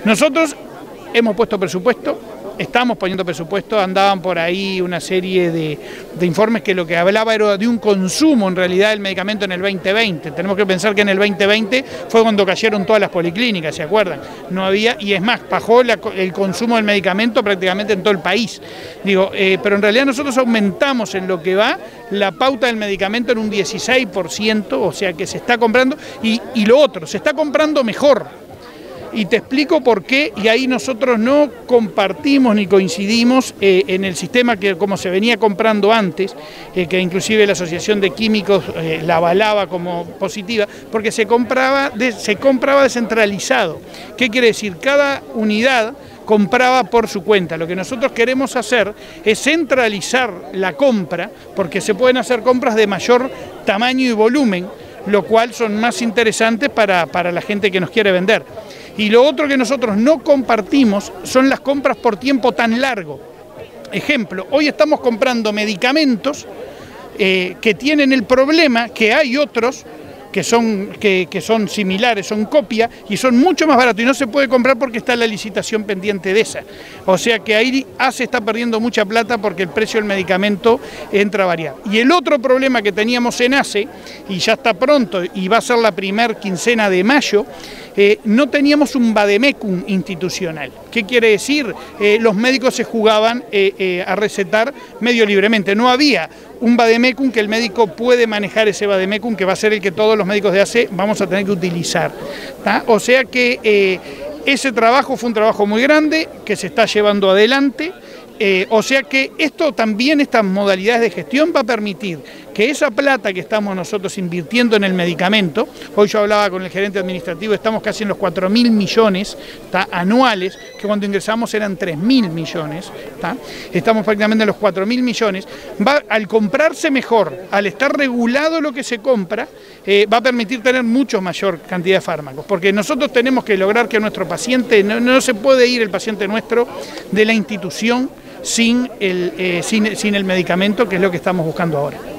Nosotros hemos puesto presupuesto, estamos poniendo presupuesto, andaban por ahí una serie de informes que lo que hablaba era de un consumo en realidad del medicamento en el 2020. Tenemos que pensar que en el 2020 fue cuando cayeron todas las policlínicas, ¿se acuerdan? No había, y es más, bajó el consumo del medicamento prácticamente en todo el país. Pero en realidad nosotros aumentamos en lo que va la pauta del medicamento en un 16%, o sea que se está comprando, y lo otro, se está comprando mejor. Y te explico por qué, y ahí nosotros no compartimos ni coincidimos en el sistema que como se venía comprando antes, que inclusive la Asociación de Químicos la avalaba como positiva, porque se compraba descentralizado. ¿Qué quiere decir? Cada unidad compraba por su cuenta. Lo que nosotros queremos hacer es centralizar la compra, porque se pueden hacer compras de mayor tamaño y volumen, lo cual son más interesantes para la gente que nos quiere vender. Y lo otro que nosotros no compartimos son las compras por tiempo tan largo. Ejemplo, hoy estamos comprando medicamentos que tienen el problema que hay otros que son similares, son copia y son mucho más baratos y no se puede comprar porque está la licitación pendiente de esa. O sea que ahí ACE está perdiendo mucha plata porque el precio del medicamento entra a variar. Y el otro problema que teníamos en ACE, y ya está pronto y va a ser la primera quincena de mayo, no teníamos un vademecum institucional. ¿Qué quiere decir? Los médicos se jugaban a recetar medio libremente. No había un vademecum que el médico puede manejar ese vademecum, que va a ser el que todos los médicos de ACE vamos a tener que utilizar. ¿Tá? O sea que ese trabajo fue un trabajo muy grande que se está llevando adelante. O sea que esto también, estas modalidades de gestión va a permitir que esa plata que estamos nosotros invirtiendo en el medicamento, hoy yo hablaba con el gerente administrativo, estamos casi en los 4.000 millones anuales, que cuando ingresamos eran 3.000 millones, estamos prácticamente en los 4.000 millones, al comprarse mejor, al estar regulado lo que se compra, va a permitir tener mucho mayor cantidad de fármacos, porque nosotros tenemos que lograr que nuestro paciente, no se puede ir el paciente nuestro de la institución sin el medicamento, que es lo que estamos buscando ahora.